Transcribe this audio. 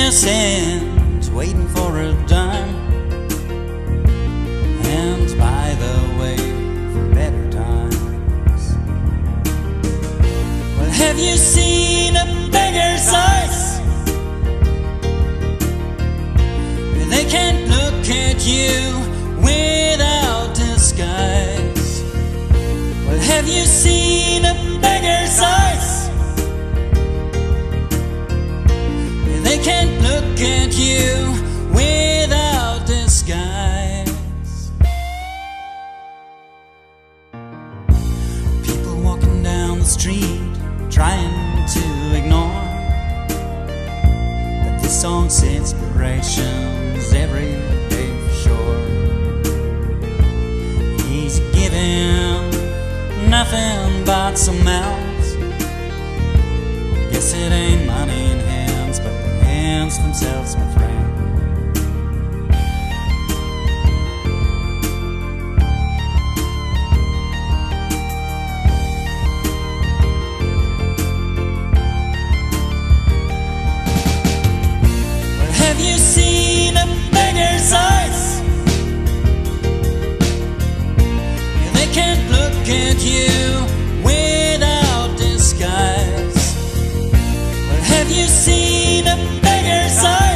innocent, waiting for a dime. And by the way, for better times. Well, have you seen a beggar's eyes? They can't look at you without disguise. Well, have you seen a beggar's eyes? They can't look at you without disguise. People walking down the street trying to ignore that this song's inspiration's every day for sure. He's giving nothing but some mouths. Guess it ain't money in hands, but the hands themselves, my friend. Well, have you seen a beggar's eyes? Yeah, they can't look at you without disguise. Have you seen a beggar's eyes?